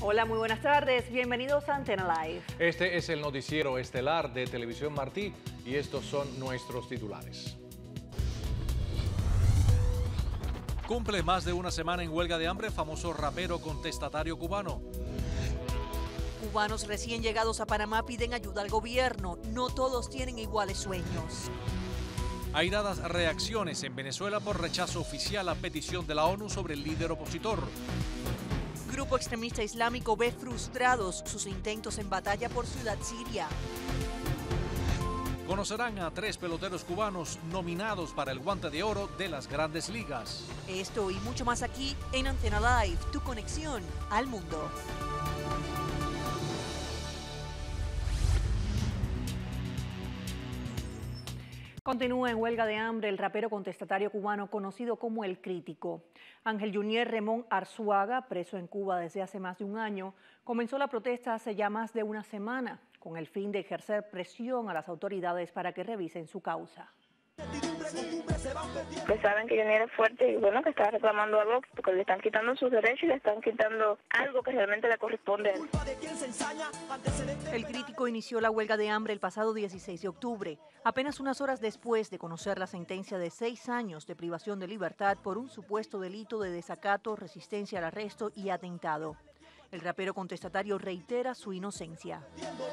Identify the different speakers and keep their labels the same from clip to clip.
Speaker 1: Hola, muy buenas tardes. Bienvenidos a Antena Live.
Speaker 2: Este es el noticiero estelar de Televisión Martí y estos son nuestros titulares.
Speaker 3: Cumple más de una semana en huelga de hambre famoso rapero contestatario cubano.
Speaker 4: Cubanos recién llegados a Panamá piden ayuda al gobierno. No todos tienen iguales sueños.
Speaker 3: Airadas reacciones en Venezuela por rechazo oficial a petición de la ONU sobre el líder opositor.
Speaker 4: Grupo extremista islámico ve frustrados sus intentos en batalla por Ciudad Siria.
Speaker 3: Conocerán a 3 peloteros cubanos nominados para el Guante de Oro de las Grandes Ligas.
Speaker 4: Esto y mucho más aquí en Antena Live, tu conexión al mundo.
Speaker 1: Continúa en huelga de hambre el rapero contestatario cubano conocido como El Crítico. Ángel Junier Remón Arzuaga, preso en Cuba desde hace más de un año, comenzó la protesta hace ya más de una semana, con el fin de ejercer presión a las autoridades para que revisen su causa.
Speaker 5: Que saben que Junier es fuerte y bueno, que está reclamando algo porque le están quitando sus derechos y le están quitando algo que realmente le corresponde a él.
Speaker 4: El Crítico inició la huelga de hambre el pasado 16 de octubre, apenas unas horas después de conocer la sentencia de 6 años de privación de libertad por un supuesto delito de desacato, resistencia al arresto y atentado. El rapero contestatario reitera su inocencia.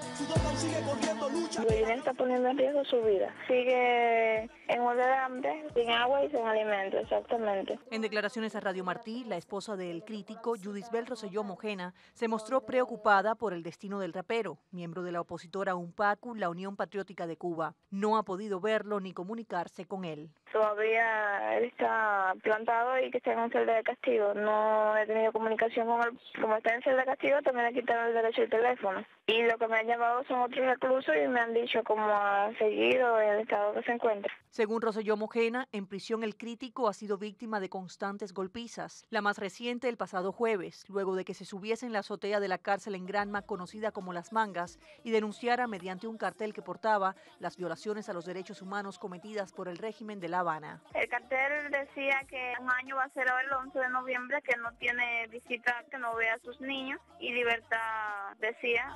Speaker 5: Junier está poniendo en riesgo su vida. Sigue en huelga de hambre, sin agua y sin alimento, exactamente.
Speaker 4: En declaraciones a Radio Martí, la esposa del Crítico, Judisbel Rosselló Mojena, se mostró preocupada por el destino del rapero, miembro de la opositora UNPACU, la Unión Patriótica de Cuba. No ha podido verlo ni comunicarse con él.
Speaker 5: Todavía él está plantado y que está en un celda de castigo. No he tenido comunicación con él. Como está en celda de castigo, también le quitaron el derecho al teléfono. Y lo que me han llamado son otros reclusos y me han dicho cómo ha seguido en el estado que se encuentra.
Speaker 4: Según Rosselló Mojena, en prisión El Crítico ha sido víctima de constantes golpizas. La más reciente el pasado jueves, luego de que se subiese en la azotea de la cárcel en Granma, conocida como Las Mangas, y denunciara mediante un cartel que portaba las violaciones a los derechos humanos cometidas por el régimen de La Habana.
Speaker 5: El cartel decía que un año va a ser ahora el 11 de noviembre, que no tiene visita, que no ve a sus niños, y Libertad decía.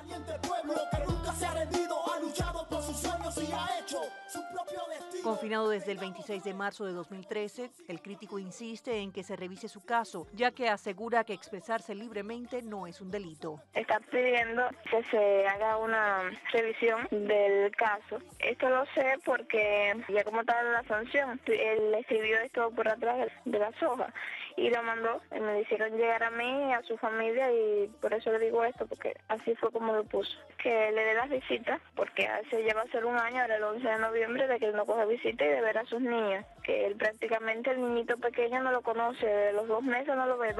Speaker 4: Confinado desde el 26 de marzo de 2013, el Crítico insiste en que se revise su caso, ya que asegura que expresarse libremente no es un delito.
Speaker 5: Está pidiendo que se haga una revisión del caso. Esto lo sé porque ya como estaba la sanción, él escribió esto por atrás de las hojas y lo mandó. Y me hicieron llegar a mí y a su familia y por eso le digo esto, porque así fue como lo puso. Que le dé las visitas, porque hace ya va a ser un año, ahora el 11 de noviembre, de que él no coge visita y de ver a sus niños. Que él prácticamente, el niñito pequeño no lo conoce, de los 2 meses no lo ve.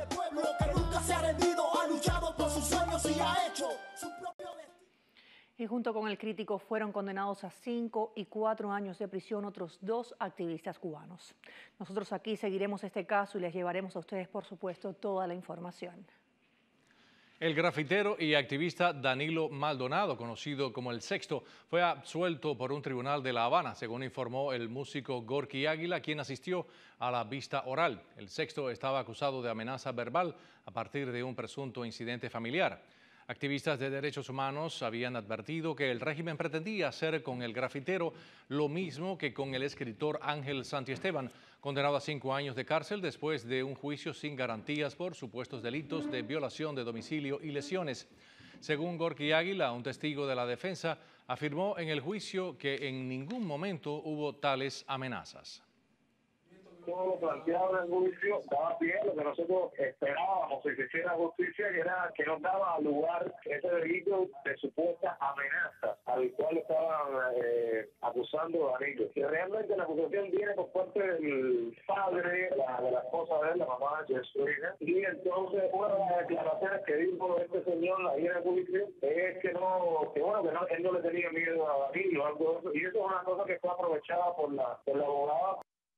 Speaker 1: Y junto con El Crítico fueron condenados a 5 y 4 años de prisión otros 2 activistas cubanos. Nosotros aquí seguiremos este caso y les llevaremos a ustedes, por supuesto, toda la información.
Speaker 2: El grafitero y activista Danilo Maldonado, conocido como El Sexto, fue absuelto por un tribunal de La Habana, según informó el músico Gorky Águila, quien asistió a la vista oral. El Sexto estaba acusado de amenaza verbal a partir de un presunto incidente familiar. Activistas de derechos humanos habían advertido que el régimen pretendía hacer con el grafitero lo mismo que con el escritor Ángel Santiesteban, condenado a 5 años de cárcel después de un juicio sin garantías por supuestos delitos de violación de domicilio y lesiones. Según Gorky Águila, un testigo de la defensa, afirmó en el juicio que en ningún momento hubo tales amenazas.
Speaker 6: Todo lo planteado en el juicio daba pie a lo que nosotros esperábamos que se hiciera justicia, que era que no daba lugar ese delito de supuestas amenazas al cual estaban acusando a Danilo. Que realmente la acusación viene por parte del padre de la esposa de él, la mamá de su hija, y entonces una de las declaraciones que dijo este señor ahí en el juicio es que él no le tenía miedo a Danilo, algo de eso, y eso es una cosa que fue aprovechada por la abogada.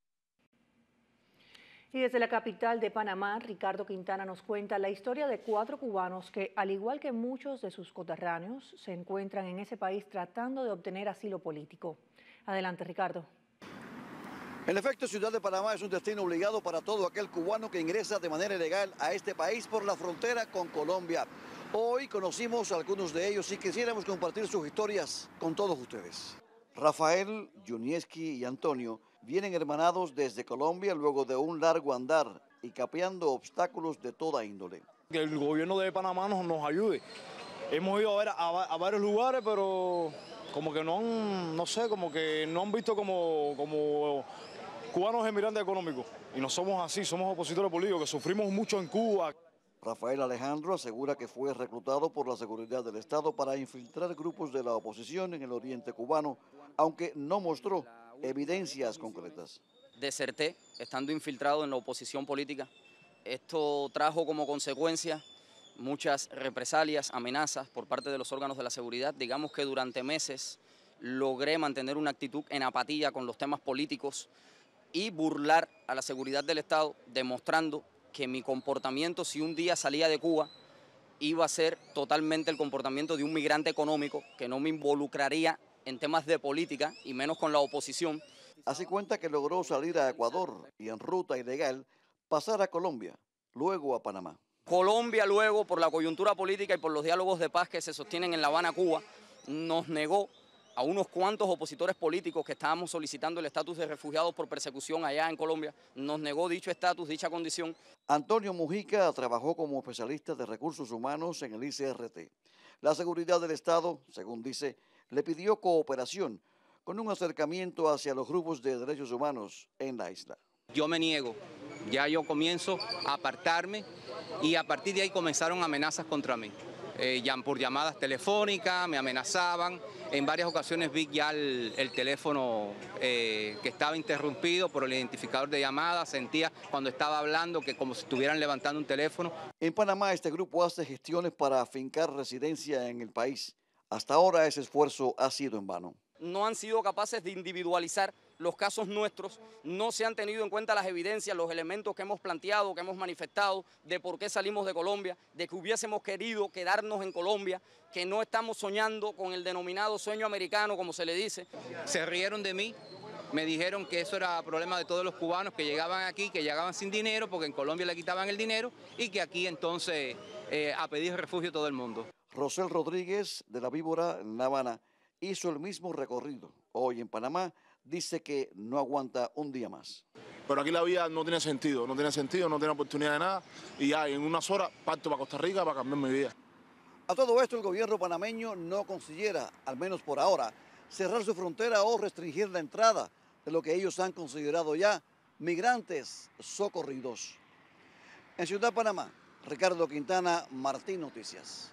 Speaker 1: Y desde la capital de Panamá, Ricardo Quintana nos cuenta la historia de 4 cubanos que, al igual que muchos de sus coterráneos, se encuentran en ese país tratando de obtener asilo político. Adelante, Ricardo.
Speaker 7: En efecto, Ciudad de Panamá es un destino obligado para todo aquel cubano que ingresa de manera ilegal a este país por la frontera con Colombia. Hoy conocimos a algunos de ellos y quisiéramos compartir sus historias con todos ustedes. Rafael, Junieski y Antonio vienen hermanados desde Colombia luego de un largo andar y capeando obstáculos de toda índole.
Speaker 8: Que el gobierno de Panamá nos ayude. Hemos ido a ver a varios lugares, pero como que no sé, como que no han visto como cubanos emigrantes económicos. Y no somos así, somos opositores políticos, que sufrimos mucho en Cuba.
Speaker 7: Rafael Alejandro asegura que fue reclutado por la seguridad del Estado para infiltrar grupos de la oposición en el oriente cubano, aunque no mostró evidencias concretas.
Speaker 9: Deserté estando infiltrado en la oposición política. Esto trajo como consecuencia muchas represalias, amenazas por parte de los órganos de la seguridad. Digamos que durante meses logré mantener una actitud en apatía con los temas políticos y burlar a la seguridad del Estado, demostrando que mi comportamiento, si un día salía de Cuba, iba a ser totalmente el comportamiento de un migrante económico, que no me involucraría en temas de política y menos con la oposición.
Speaker 7: Así cuenta que logró salir a Ecuador y en ruta ilegal pasar a Colombia, luego a Panamá.
Speaker 9: Colombia luego, por la coyuntura política y por los diálogos de paz que se sostienen en La Habana, Cuba, nos negó a unos cuantos opositores políticos que estábamos solicitando el estatus de refugiados por persecución allá en Colombia, nos negó dicho estatus, dicha condición.
Speaker 7: Antonio Mujica trabajó como especialista de recursos humanos en el ICRT. La seguridad del Estado, según dice, le pidió cooperación con un acercamiento hacia los grupos de derechos humanos en la isla.
Speaker 10: Yo me niego, ya yo comienzo a apartarme y a partir de ahí comenzaron amenazas contra mí. Por llamadas telefónicas, me amenazaban. En varias ocasiones vi ya el teléfono que estaba interrumpido por el identificador de llamadas. Sentía cuando estaba hablando que como si estuvieran levantando un teléfono.
Speaker 7: En Panamá este grupo hace gestiones para afincar residencia en el país. Hasta ahora ese esfuerzo ha sido en vano.
Speaker 9: No han sido capaces de individualizar los casos nuestros, no se han tenido en cuenta las evidencias, los elementos que hemos planteado, que hemos manifestado, de por qué salimos de Colombia, de que hubiésemos querido quedarnos en Colombia, que no estamos soñando con el denominado sueño americano, como se le dice.
Speaker 10: Se rieron de mí, me dijeron que eso era problema de todos los cubanos que llegaban aquí, que llegaban sin dinero, porque en Colombia le quitaban el dinero, y que aquí entonces a pedir refugio todo el mundo.
Speaker 7: Rosel Rodríguez, de La Víbora, en La Habana, hizo el mismo recorrido. Hoy en Panamá dice que no aguanta un día más.
Speaker 8: Pero aquí la vida no tiene sentido, no tiene oportunidad de nada y ya en unas horas parto para Costa Rica para cambiar mi vida.
Speaker 7: A todo esto el gobierno panameño no considera, al menos por ahora, cerrar su frontera o restringir la entrada de lo que ellos han considerado ya migrantes socorridos. En Ciudad Panamá, Ricardo Quintana, Martín Noticias.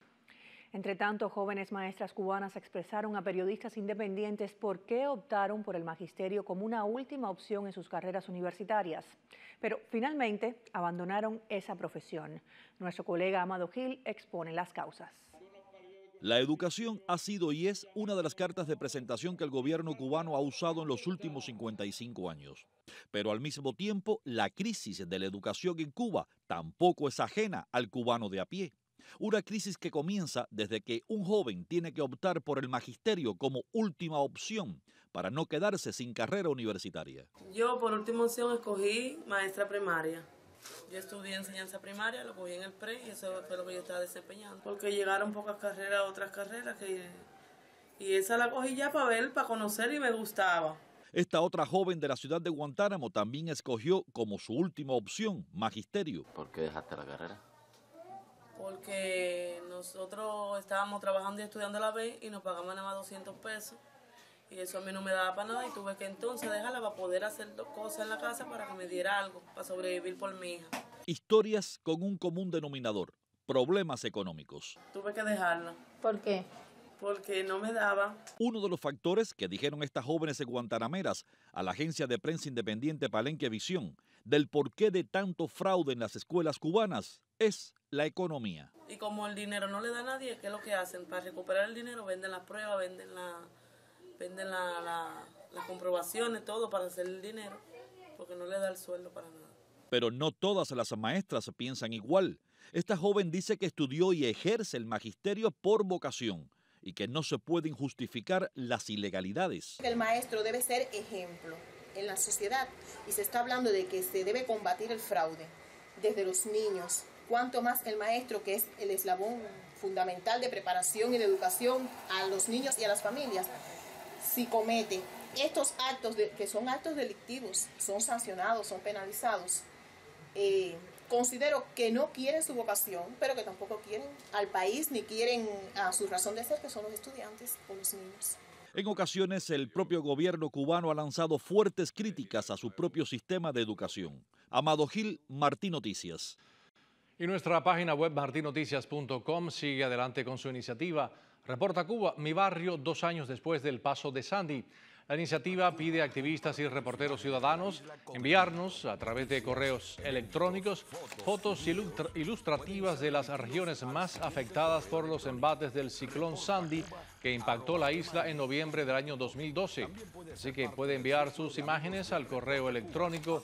Speaker 1: Entre tanto, jóvenes maestras cubanas expresaron a periodistas independientes por qué optaron por el magisterio como una última opción en sus carreras universitarias. Pero finalmente abandonaron esa profesión. Nuestro colega Amado Gil expone las causas.
Speaker 3: La educación ha sido y es una de las cartas de presentación que el gobierno cubano ha usado en los últimos 55 años. Pero al mismo tiempo, la crisis de la educación en Cuba tampoco es ajena al cubano de a pie. Una crisis que comienza desde que un joven tiene que optar por el magisterio como última opción para no quedarse sin carrera universitaria.
Speaker 11: Yo por última opción escogí maestra primaria. Yo estudié enseñanza primaria, lo cogí en el pre y eso fue lo que yo estaba desempeñando. Porque llegaron pocas carreras, otras carreras, y esa la cogí ya para ver, para conocer y me gustaba.
Speaker 3: Esta otra joven de la ciudad de Guantánamo también escogió como su última opción magisterio.
Speaker 12: ¿Por qué dejaste la carrera?
Speaker 11: Porque nosotros estábamos trabajando y estudiando a la vez y nos pagaban nada más 200 pesos. Y eso a mí no me daba para nada y tuve que entonces dejarla para poder hacer dos cosas en la casa para que me diera algo, para sobrevivir por mi hija.
Speaker 3: Historias con un común denominador, problemas económicos.
Speaker 11: Tuve que dejarla.
Speaker 13: ¿Por qué?
Speaker 11: Porque no me daba.
Speaker 3: Uno de los factores que dijeron estas jóvenes guantanameras a la agencia de prensa independiente Palenque Visión del porqué de tanto fraude en las escuelas cubanas es la economía.
Speaker 11: Y como el dinero no le da a nadie, ¿qué es lo que hacen? Para recuperar el dinero venden las pruebas, venden las comprobaciones, todo para hacer el dinero, porque no le da el sueldo para nada.
Speaker 3: Pero no todas las maestras piensan igual. Esta joven dice que estudió y ejerce el magisterio por vocación y que no se pueden justificar las ilegalidades.
Speaker 14: El maestro debe ser ejemplo.
Speaker 12: en la sociedad y se está hablando de que se debe combatir el fraude desde los niños, cuanto más el maestro, que es el eslabón fundamental de preparación y de educación a los niños y a las familias, si comete estos actos que son actos delictivos, son sancionados, son penalizados. Considero que no quieren su vocación, pero que tampoco quieren al país ni quieren a su razón de ser, que son los estudiantes o los niños.
Speaker 3: En ocasiones, el propio gobierno cubano ha lanzado fuertes críticas a su propio sistema de educación. Amado Gil, Martín Noticias.
Speaker 2: Y nuestra página web martinoticias.com sigue adelante con su iniciativa Reporta Cuba, mi barrio 2 años después del paso de Sandy. La iniciativa pide a activistas y reporteros ciudadanos enviarnos a través de correos electrónicos fotos ilustrativas de las regiones más afectadas por los embates del ciclón Sandy que impactó la isla en noviembre del año 2012. Así que puede enviar sus imágenes al correo electrónico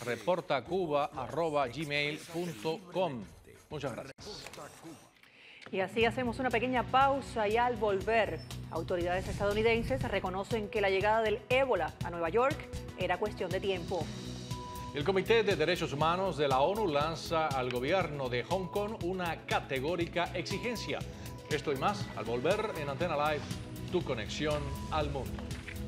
Speaker 2: reportacuba@gmail.com. Muchas gracias.
Speaker 1: Y así hacemos una pequeña pausa y al volver, autoridades estadounidenses reconocen que la llegada del ébola a Nueva York era cuestión de tiempo.
Speaker 2: El Comité de Derechos Humanos de la ONU lanza al gobierno de Hong Kong una categórica exigencia. Esto y más al volver en Antena Live, tu conexión al mundo.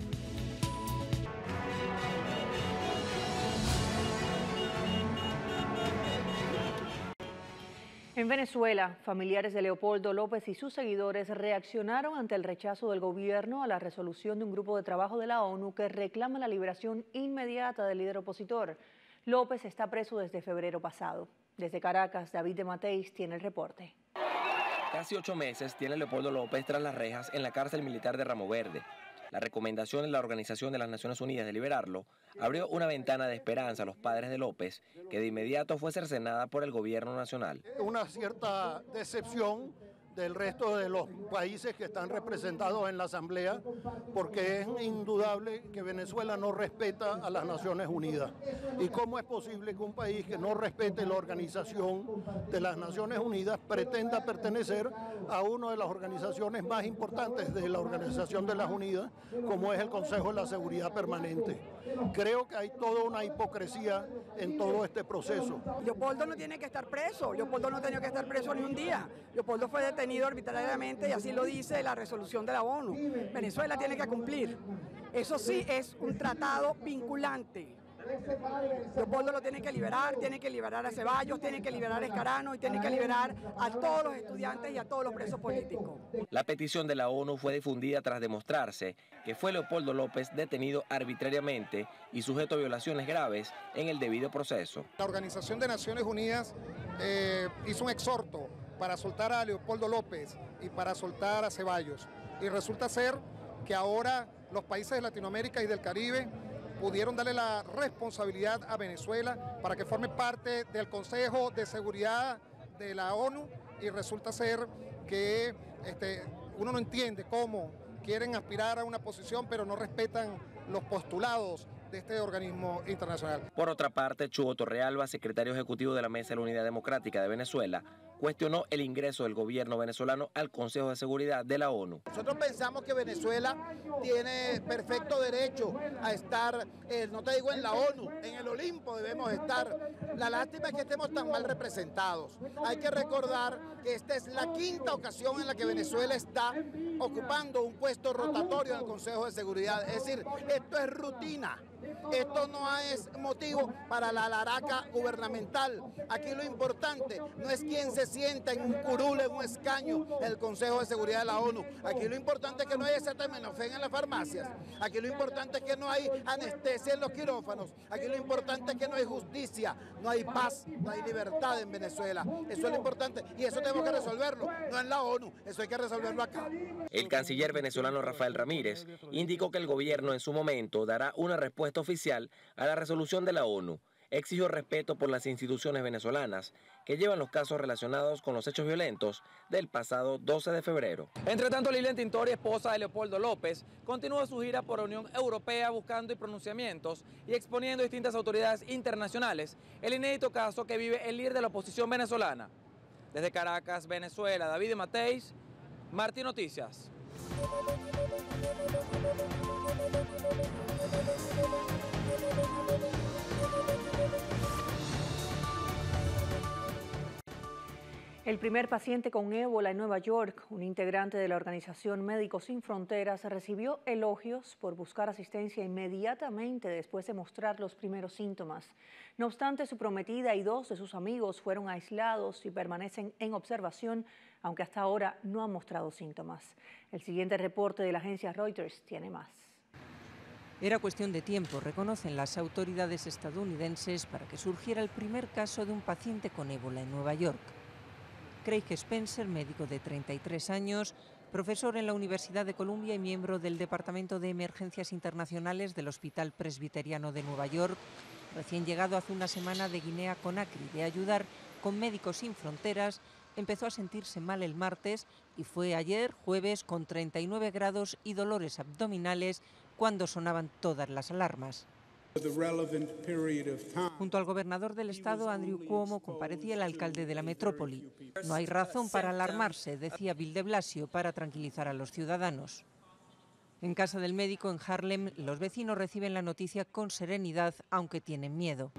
Speaker 1: En Venezuela, familiares de Leopoldo López y sus seguidores reaccionaron ante el rechazo del gobierno a la resolución de un grupo de trabajo de la ONU que reclama la liberación inmediata del líder opositor. López está preso desde febrero pasado. Desde Caracas, David de Mateis tiene el reporte.
Speaker 13: Casi 8 meses tiene Leopoldo López tras las rejas en la cárcel militar de Ramo Verde. La recomendación de la Organización de las Naciones Unidas de liberarlo abrió una ventana de esperanza a los padres de López, que de inmediato fue cercenada por el gobierno nacional.
Speaker 14: Una cierta decepción del resto de los países que están representados en la Asamblea, porque es indudable que Venezuela no respeta a las Naciones Unidas. ¿Y cómo es posible que un país que no respete la Organización de las Naciones Unidas pretenda pertenecer a una de las organizaciones más importantes de la Organización de las Unidas, como es el Consejo de la Seguridad Permanente? Creo que hay toda una hipocresía en todo este proceso.
Speaker 15: Leopoldo no tiene que estar preso, Leopoldo no tenía que estar preso ni un día. Leopoldo fue detenido arbitrariamente y así lo dice la resolución de la ONU. Venezuela tiene que cumplir. Eso sí es un tratado vinculante. Leopoldo lo tiene que liberar a Ceballos, tiene que liberar a Escarano y tiene que liberar a todos los estudiantes y a todos los presos políticos.
Speaker 13: La petición de la ONU fue difundida tras demostrarse que fue Leopoldo López detenido arbitrariamente y sujeto a violaciones graves en el debido proceso.
Speaker 16: La Organización de Naciones Unidas hizo un exhorto para soltar a Leopoldo López y para soltar a Ceballos. Y resulta ser que ahora los países de Latinoamérica y del Caribe pudieron darle la responsabilidad a Venezuela para que forme parte del Consejo de Seguridad de la ONU, y resulta ser que uno no entiende cómo quieren aspirar a una posición pero no respetan los postulados de este organismo internacional.
Speaker 13: Por otra parte, Chugo Torrealba, secretario ejecutivo de la Mesa de la Unidad Democrática de Venezuela, cuestionó el ingreso del gobierno venezolano al Consejo de Seguridad de la ONU.
Speaker 17: Nosotros pensamos que Venezuela tiene perfecto derecho a estar, no te digo en la ONU, en el Olimpo debemos estar. La lástima es que estemos tan mal representados. Hay que recordar que esta es la 5ª ocasión en la que Venezuela está ocupando un puesto rotatorio en el Consejo de Seguridad. Es decir, esto es rutina. Esto no es motivo para la laraca gubernamental. Aquí lo importante no es quién se sienta en un curul, en un escaño del Consejo de Seguridad de la ONU. Aquí lo importante es que no hay acetaminofén en las farmacias. Aquí lo importante es que no hay anestesia en los quirófanos. Aquí lo importante es que no hay justicia, no hay paz, no hay libertad en Venezuela. Eso es lo importante y eso tenemos que resolverlo, no en la ONU, eso hay que resolverlo acá.
Speaker 13: El canciller venezolano Rafael Ramírez indicó que el gobierno en su momento dará una respuesta oficial a la resolución de la ONU. Exigió respeto por las instituciones venezolanas que llevan los casos relacionados con los hechos violentos del pasado 12 de febrero.
Speaker 18: Entre tanto, Lilian Tintori, esposa de Leopoldo López, continúa su gira por la Unión Europea buscando pronunciamientos y exponiendo a distintas autoridades internacionales el inédito caso que vive el líder de la oposición venezolana. Desde Caracas, Venezuela, David de Mateis, Martín Noticias.
Speaker 1: El primer paciente con ébola en Nueva York, un integrante de la organización Médicos Sin Fronteras, recibió elogios por buscar asistencia inmediatamente después de mostrar los primeros síntomas. No obstante, su prometida y 2 de sus amigos fueron aislados y permanecen en observación, aunque hasta ahora no han mostrado síntomas. El siguiente reporte de la agencia Reuters tiene más.
Speaker 19: Era cuestión de tiempo, reconocen las autoridades estadounidenses, para que surgiera el primer caso de un paciente con ébola en Nueva York. Craig Spencer, médico de 33 años, profesor en la Universidad de Columbia y miembro del Departamento de Emergencias Internacionales del Hospital Presbiteriano de Nueva York, recién llegado hace una semana de Guinea-Conakry de ayudar con Médicos Sin Fronteras, empezó a sentirse mal el martes y fue ayer, jueves, con 39 grados y dolores abdominales cuando sonaban todas las alarmas. Junto al gobernador del estado, Andrew Cuomo, comparecía el alcalde de la metrópoli. No hay razón para alarmarse, decía Bill de Blasio, para tranquilizar a los ciudadanos. En casa del médico en Harlem, los vecinos reciben la noticia con serenidad, aunque tienen miedo.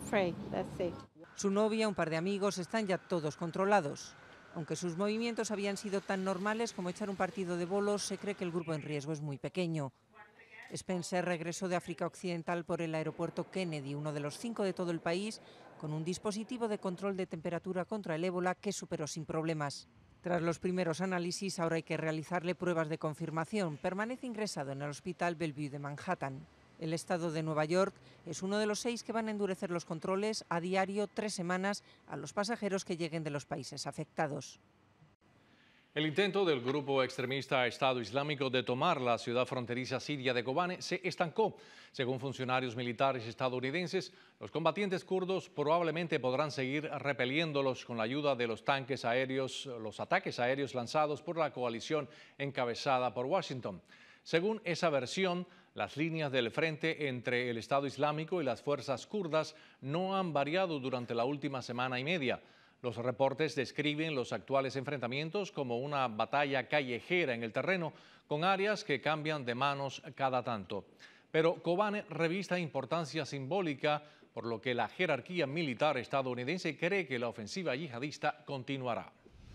Speaker 19: Su novia, un par de amigos, están ya todos controlados. Aunque sus movimientos habían sido tan normales como echar un partido de bolos, se cree que el grupo en riesgo es muy pequeño. Spencer regresó de África Occidental por el aeropuerto Kennedy, uno de los 5 de todo el país, con un dispositivo de control de temperatura contra el ébola que superó sin problemas. Tras los primeros análisis, ahora hay que realizarle pruebas de confirmación. Permanece ingresado en el Hospital Bellevue de Manhattan. El estado de Nueva York es uno de los 6 que van a endurecer los controles a diario 3 semanas a los pasajeros que lleguen de los países afectados.
Speaker 2: El intento del grupo extremista Estado Islámico de tomar la ciudad fronteriza siria de Kobane se estancó. Según funcionarios militares estadounidenses, los combatientes kurdos probablemente podrán seguir repeliéndolos con la ayuda de los ataques aéreos lanzados por la coalición encabezada por Washington. Según esa versión, las líneas del frente entre el Estado Islámico y las fuerzas kurdas no han variado durante la última semana y media. Los reportes describen los actuales enfrentamientos como una batalla callejera en el terreno, con áreas que cambian de manos cada tanto. Pero Kobane revista importancia simbólica, por lo que la jerarquía militar estadounidense cree que la ofensiva yihadista continuará.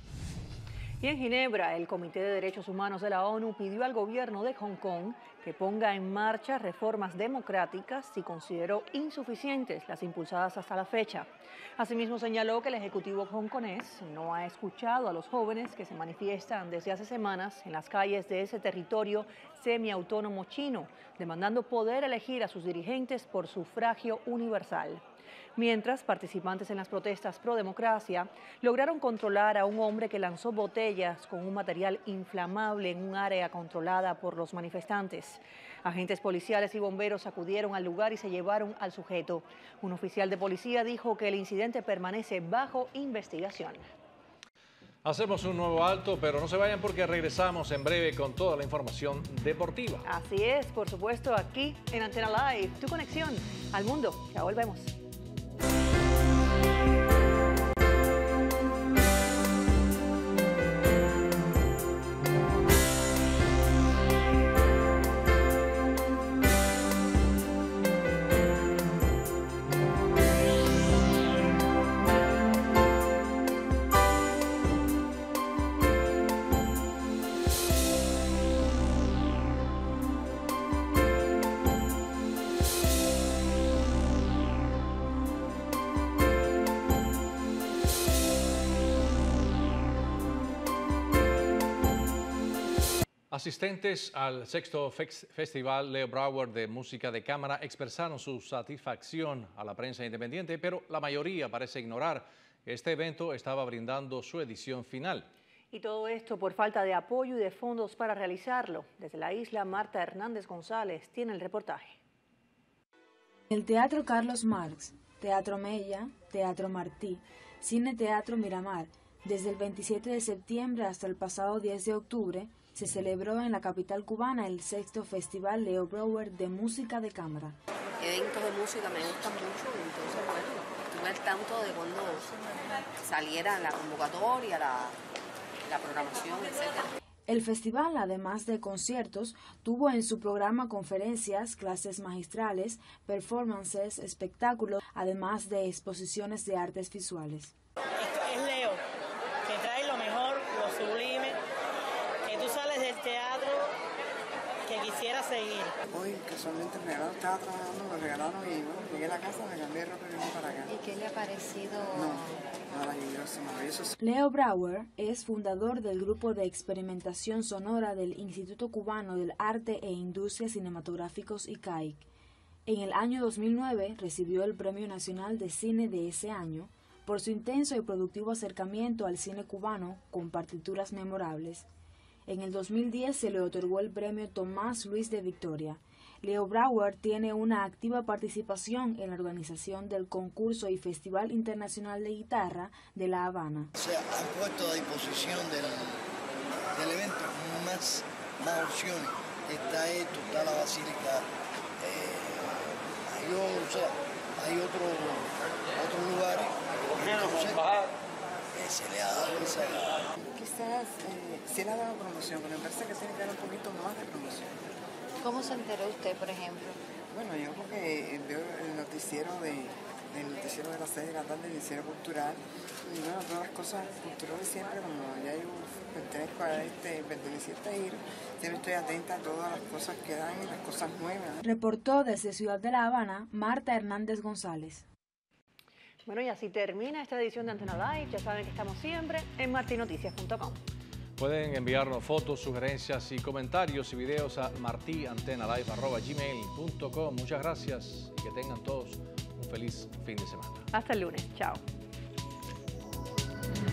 Speaker 1: Y en Ginebra, el Comité de Derechos Humanos de la ONU pidió al gobierno de Hong Kong que ponga en marcha reformas democráticas y consideró insuficientes las impulsadas hasta la fecha. Asimismo, señaló que el Ejecutivo hongkonés no ha escuchado a los jóvenes que se manifiestan desde hace semanas en las calles de ese territorio semiautónomo chino, demandando poder elegir a sus dirigentes por sufragio universal. Mientras, participantes en las protestas pro democracia lograron controlar a un hombre que lanzó botellas con un material inflamable en un área controlada por los manifestantes. Agentes policiales y bomberos acudieron al lugar y se llevaron al sujeto. Un oficial de policía dijo que el incidente permanece bajo investigación.
Speaker 2: Hacemos un nuevo alto, pero no se vayan porque regresamos en breve con toda la información deportiva.
Speaker 1: Así es, por supuesto, aquí en Antena Live, tu conexión al mundo. Ya volvemos.
Speaker 2: Asistentes al sexto Festival Leo Brauer de Música de Cámara expresaron su satisfacción a la prensa independiente, pero la mayoría parece ignorar que este evento estaba brindando su edición final.
Speaker 1: Y todo esto por falta de apoyo y de fondos para realizarlo. Desde la isla, Marta Hernández González tiene el reportaje.
Speaker 20: El Teatro Carlos Marx, Teatro Mella, Teatro Martí, Cine Teatro Miramar, desde el 27 de septiembre hasta el pasado 10 de octubre, se celebró en la capital cubana el sexto Festival Leo Brauer de Música de Cámara.
Speaker 21: Eventos de música me gustan mucho, entonces bueno, estuve al tanto de cuando saliera la convocatoria, la programación, etc.
Speaker 20: El festival, además de conciertos, tuvo en su programa conferencias, clases magistrales, performances, espectáculos, además de exposiciones de artes visuales.
Speaker 22: Esto es Leo,
Speaker 4: casualmente el regalo estaba trabajando, me regalaron y bueno, llegué a la casa, me cambié de ropa y vine para acá.
Speaker 22: ¿Y qué le ha parecido?
Speaker 4: Maravilloso.
Speaker 20: Leo Brauer es fundador del grupo de experimentación sonora del Instituto Cubano del Arte e Industrias Cinematográficos ICAIC. En el año 2009 recibió el Premio Nacional de Cine de ese año por su intenso y productivo acercamiento al cine cubano con partituras memorables. En el 2010 se le otorgó el Premio Tomás Luis de Victoria. Leo Brauer tiene una activa participación en la organización del concurso y Festival Internacional de Guitarra de La Habana.
Speaker 23: Se han puesto a disposición del evento más opciones. Está esto, está la basílica, hay otros lugares. Entonces, se le ha dado esa...
Speaker 4: Quizás se le ha dado promoción, pero me parece que tiene que dar un poquito más de promoción.
Speaker 22: ¿Cómo se enteró usted, por ejemplo?
Speaker 4: Bueno, yo porque veo el noticiero de las 6 de la tarde, el noticiero cultural, y bueno, todas las cosas culturales siempre, como ya yo pertenezco a pertenecí a este giro, siempre estoy atenta a todas las cosas que dan y las cosas nuevas.
Speaker 20: Reportó desde Ciudad de La Habana, Marta Hernández González.
Speaker 1: Bueno, y así termina esta edición de Antena Live. Ya saben que estamos siempre en martinoticias.com.
Speaker 2: Pueden enviarnos fotos, sugerencias y comentarios y videos a martiantenalive@gmail.com. Muchas gracias y que tengan todos un feliz fin de semana.
Speaker 1: Hasta el lunes. Chao.